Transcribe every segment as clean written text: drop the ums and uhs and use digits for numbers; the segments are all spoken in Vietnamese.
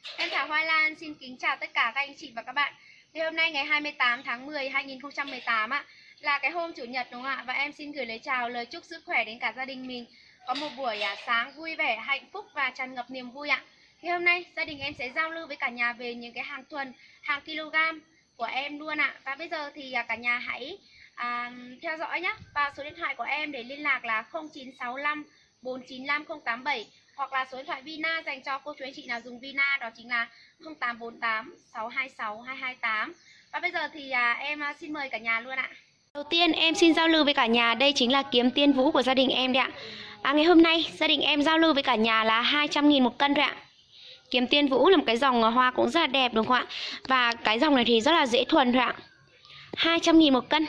Em Thảo Hoa Lan xin kính chào tất cả các anh chị và các bạn. Thì hôm nay ngày 28 tháng 10 2018 ạ, là cái hôm chủ nhật đúng không ạ? Và em xin gửi lời chào, lời chúc sức khỏe đến cả gia đình mình có một buổi sáng vui vẻ, hạnh phúc và tràn ngập niềm vui ạ. Thì hôm nay gia đình em sẽ giao lưu với cả nhà về những cái hàng thuần, hàng kg của em luôn ạ. Và bây giờ thì cả nhà hãy theo dõi nhé. Và số điện thoại của em để liên lạc là 0965 495 087, hoặc là số điện thoại Vina dành cho cô chú anh chị nào dùng Vina, đó chính là 0848 626 228. Và bây giờ thì em xin mời cả nhà luôn ạ. Đầu tiên em xin giao lưu với cả nhà, đây chính là kiếm tiên vũ của gia đình em đấy ạ. Ngày hôm nay gia đình em giao lưu với cả nhà là 200.000 một cân thôi ạ. Kiếm tiên vũ là một cái dòng hoa cũng rất là đẹp đúng không ạ? Và cái dòng này thì rất là dễ thuần thôi ạ. 200.000 một cân.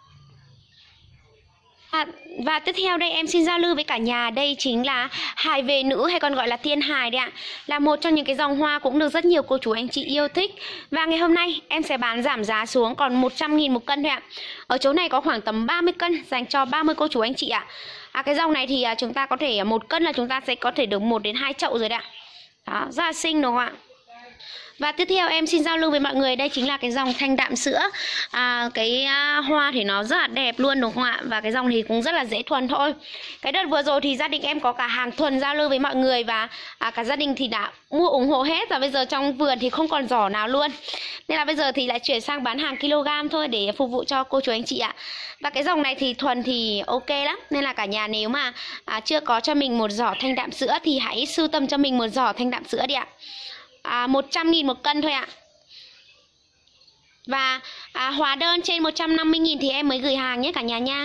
Và tiếp theo đây em xin giao lưu với cả nhà, đây chính là hài về nữ hay còn gọi là thiên hài đấy ạ. Là một trong những cái dòng hoa cũng được rất nhiều cô chú anh chị yêu thích. Và ngày hôm nay em sẽ bán giảm giá xuống còn 100.000 một cân thôi ạ. Ở chỗ này có khoảng tầm 30 cân dành cho 30 cô chú anh chị ạ. Cái dòng này thì chúng ta có thể 1 cân là chúng ta sẽ có thể được 1 đến 2 chậu rồi đấy ạ. Đó, rất là xinh đúng không ạ? Và tiếp theo em xin giao lưu với mọi người, đây chính là cái dòng thanh đạm sữa. Hoa thì nó rất là đẹp luôn đúng không ạ? Và cái dòng thì cũng rất là dễ thuần thôi. Cái đợt vừa rồi thì gia đình em có cả hàng thuần giao lưu với mọi người. Và cả gia đình thì đã mua ủng hộ hết. Và bây giờ trong vườn thì không còn giỏ nào luôn. Nên là bây giờ thì lại chuyển sang bán hàng kg thôi để phục vụ cho cô chú anh chị ạ. Và cái dòng này thì thuần thì ok lắm. Nên là cả nhà nếu mà chưa có cho mình một giỏ thanh đạm sữa thì hãy sưu tầm cho mình một giỏ thanh đạm sữa đi ạ. 100.000 một cân thôi ạ. Và hóa đơn trên 150.000 thì em mới gửi hàng nhé cả nhà nha.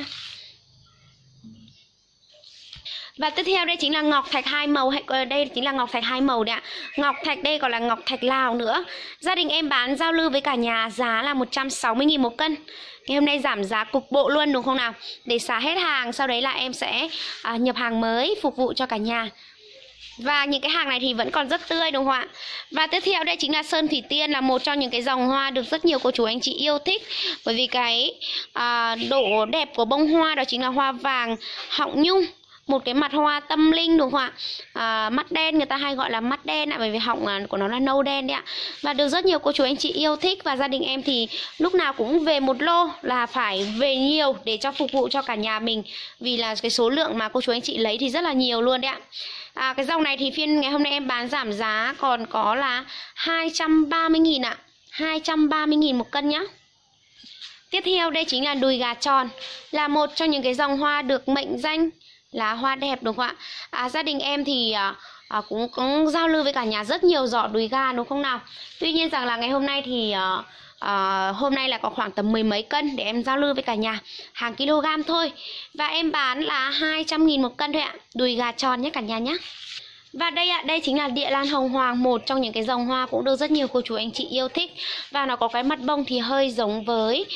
Và tiếp theo đây chính là ngọc thạch 2 màu, đây chính là ngọc thạch 2 màu đấy ạ. Ngọc thạch đây còn là ngọc thạch Lào nữa. Gia đình em bán giao lưu với cả nhà giá là 160.000 một cân. Ngày hôm nay giảm giá cục bộ luôn đúng không nào? Để xả hết hàng, sau đấy là em sẽ nhập hàng mới phục vụ cho cả nhà. Và những cái hàng này thì vẫn còn rất tươi đúng không ạ? Và tiếp theo đây chính là sơn thủy tiên, là một trong những cái dòng hoa được rất nhiều cô chú anh chị yêu thích. Bởi vì cái độ đẹp của bông hoa đó chính là hoa vàng họng nhung. Một cái mặt hoa tâm linh đúng không ạ? Mắt đen, người ta hay gọi là mắt đen ạ, bởi vì họng của nó là nâu đen đấy ạ. Và được rất nhiều cô chú anh chị yêu thích. Và gia đình em thì lúc nào cũng về một lô, là phải về nhiều để cho phục vụ cho cả nhà mình. Vì là cái số lượng mà cô chú anh chị lấy thì rất là nhiều luôn đấy ạ. Cái dòng này thì phiên ngày hôm nay em bán giảm giá còn có là 230.000 ạ. 230.000 một cân nhá. Tiếp theo đây chính là đùi gà tròn, là một trong những cái dòng hoa được mệnh danh là hoa đẹp đúng không ạ? Gia đình em thì cũng giao lưu với cả nhà rất nhiều giỏ đùi gà đúng không nào? Tuy nhiên rằng là ngày hôm nay thì hôm nay là có khoảng tầm 10 mấy cân để em giao lưu với cả nhà, hàng kg thôi. Và em bán là 200.000 một cân thôi ạ. Đùi gà tròn nhé cả nhà nhé. Và đây ạ, đây chính là địa lan hồng hoàng, một trong những cái dòng hoa cũng được rất nhiều cô chú anh chị yêu thích. Và nó có cái mặt bông thì hơi giống với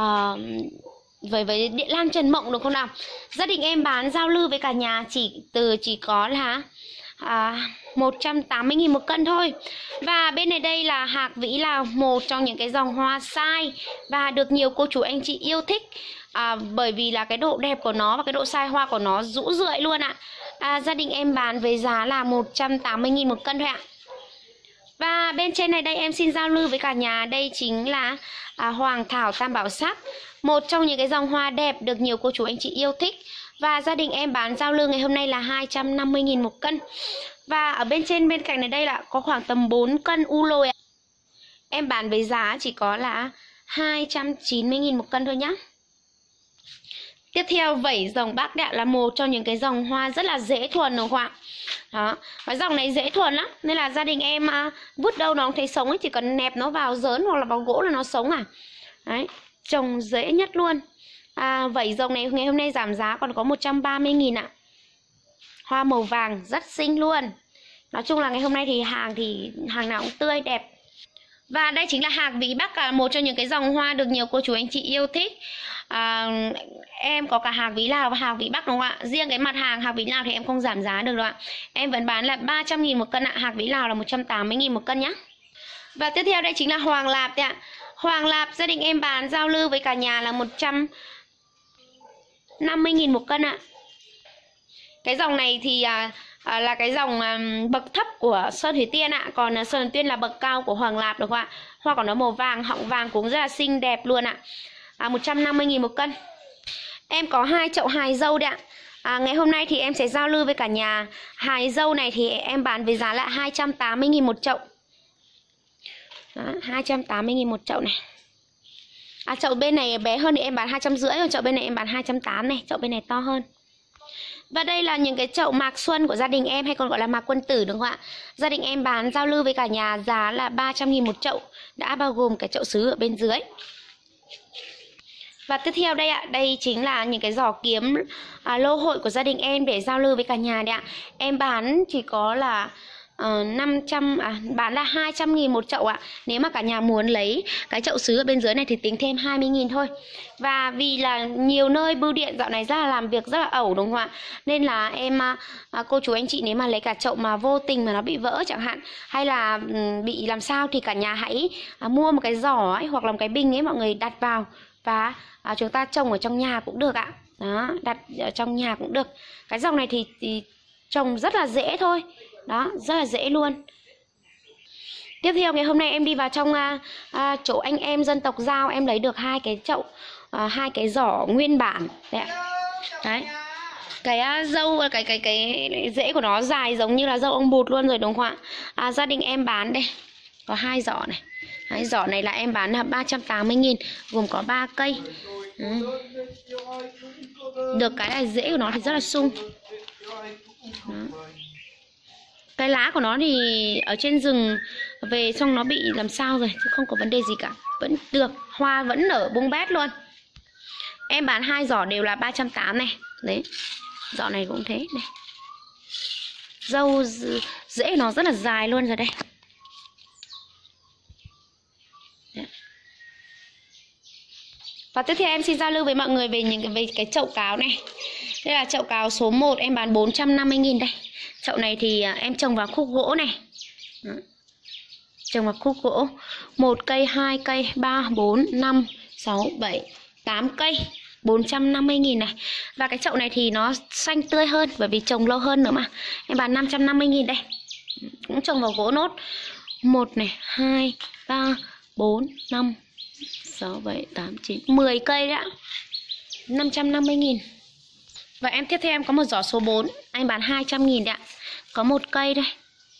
địa lan Trần Mộng đúng không nào? Gia đình em bán giao lưu với cả nhà chỉ có là 180.000 một cân thôi. Và bên này đây là hạc vĩ Lào, một trong những cái dòng hoa sai và được nhiều cô chú anh chị yêu thích. Bởi vì là cái độ đẹp của nó và cái độ sai hoa của nó rũ rượi luôn ạ. Gia đình em bán với giá là 180.000 một cân thôi ạ. Và bên trên này đây em xin giao lưu với cả nhà, đây chính là hoàng thảo tam bảo sắc, một trong những cái dòng hoa đẹp được nhiều cô chú anh chị yêu thích. Và gia đình em bán giao lưu ngày hôm nay là 250.000 một cân. Và ở bên cạnh này đây là có khoảng tầm 4 cân u lồi. Em bán với giá chỉ có là 290.000 một cân thôi nhá. Tiếp theo vẩy rồng Bắc Đạ là một trong những cái dòng hoa rất là dễ thuần đúng không ạ? Đó, cái dòng này dễ thuần lắm, nên là gia đình em vứt đâu nó không thấy sống ấy, chỉ cần nẹp nó vào giớn hoặc là vào gỗ là nó sống à. Đấy, trồng dễ nhất luôn. Vẩy rồng này ngày hôm nay giảm giá còn có 130.000 ạ. Hoa màu vàng rất xinh luôn. Nói chung là ngày hôm nay thì hàng nào cũng tươi đẹp. Và đây chính là hạc vĩ Bắc, là một trong những cái dòng hoa được nhiều cô chú anh chị yêu thích. Em có cả hạc vĩ Lào và hạc vĩ Bắc đúng không ạ? Riêng cái mặt hàng hạc vĩ Lào thì em không giảm giá được đâu ạ. Em vẫn bán là 300.000 một cân ạ. Hạc vĩ Lào là 180.000 một cân nhá. Và tiếp theo đây chính là hoàng lạp ạ. Hoàng lạp gia đình em bán giao lưu với cả nhà là 150.000 một cân ạ. Cái dòng này thì là cái dòng bậc thấp của Sơn Thủy Tiên ạ. Còn Sơn Thủy Tiên là bậc cao của Hoàng Lạp, được không ạ? Hoa của nó màu vàng, họng vàng cũng rất là xinh đẹp luôn ạ. 150.000 một cân. Em có 2 chậu hài dâu đấy ạ. Ngày hôm nay thì em sẽ giao lưu với cả nhà. Hài dâu này thì em bán với giá là 280.000 một chậu. Đó, 280.000 một chậu này. Chậu bên này bé hơn thì em bán 250, còn chậu bên này em bán 280 này, chậu bên này to hơn. Và đây là những cái chậu mạc xuân của gia đình em, hay còn gọi là mạc quân tử, đúng không ạ? Gia đình em bán giao lưu với cả nhà giá là 300.000 một chậu, đã bao gồm cái chậu sứ ở bên dưới. Và tiếp theo đây ạ, đây chính là những cái giỏ kiếm lô hội của gia đình em để giao lưu với cả nhà đấy ạ. Em bán chỉ có là 200.000 một chậu ạ. Nếu mà cả nhà muốn lấy cái chậu sứ ở bên dưới này thì tính thêm 20.000 thôi. Và vì là nhiều nơi bưu điện dạo này rất là làm việc rất là ẩu, đúng không ạ? Nên là em cô chú anh chị nếu mà lấy cả chậu mà vô tình mà nó bị vỡ chẳng hạn, hay là bị làm sao thì cả nhà hãy mua một cái giỏ ấy, hoặc là một cái bình ấy, mọi người đặt vào và chúng ta trồng ở trong nhà cũng được ạ. Đó, đặt ở trong nhà cũng được. Cái dòng này thì trồng rất là dễ thôi. Đó, rất là dễ luôn. Tiếp theo ngày hôm nay em đi vào trong chỗ anh em dân tộc Dao, em lấy được 2 cái chậu, 2 cái giỏ nguyên bản đấy ạ. Đấy. Cái dâu, cái rễ của nó dài giống như là dâu ông bụt luôn rồi, đúng không ạ? Gia đình em bán đây có 2 giỏ này. Đấy, giỏ này là em bán là 380.000, gồm có 3 cây. Được cái là rễ của nó thì rất là sung. Đó. Cái lá của nó thì ở trên rừng về xong nó bị làm sao rồi, chứ không có vấn đề gì cả, vẫn được, hoa vẫn nở bung bét luôn. Em bán 2 giỏ đều là 380 này. Đấy, giỏ này cũng thế này. Dâu rễ nó rất là dài luôn rồi đây. Đấy. Và tiếp theo em xin giao lưu với mọi người về cái chậu cáo này. Đây là chậu cáo số 1, em bán 450.000 đây. Chậu này thì em trồng vào khúc gỗ này. Đó. Trồng vào khúc gỗ 1 cây, 2 cây, 3, 4, 5, 6, 7, 8 cây, 450.000 này. Và cái chậu này thì nó xanh tươi hơn bởi vì trồng lâu hơn nữa mà. Em bán 550.000 đây. Cũng trồng vào gỗ nốt. 1 này, 2, 3, 4, 5, 6, 7, 8, 9, 10 cây đấy ạ. 550.000. Và em tiếp theo em có một giỏ số 4, anh bán 200.000 đấy ạ. Có 1 cây đây.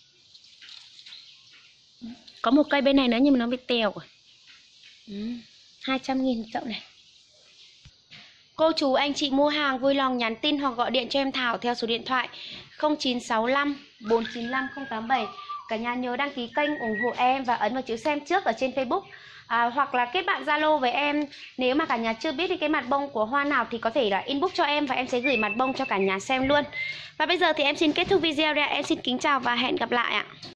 Có 1 cây bên này nữa nhưng mà nó bị tèo rồi. 200.000 chậu này. Cô chú anh chị mua hàng vui lòng nhắn tin hoặc gọi điện cho em Thảo theo số điện thoại 0965 495 087. Cả nhà nhớ đăng ký kênh ủng hộ em và ấn vào chữ xem trước ở trên Facebook. Hoặc là kết bạn Zalo với em. Nếu mà cả nhà chưa biết thì cái mặt bông của hoa nào thì có thể là inbox cho em và em sẽ gửi mặt bông cho cả nhà xem luôn. Và bây giờ thì em xin kết thúc video đây ạ. Em xin kính chào và hẹn gặp lại ạ.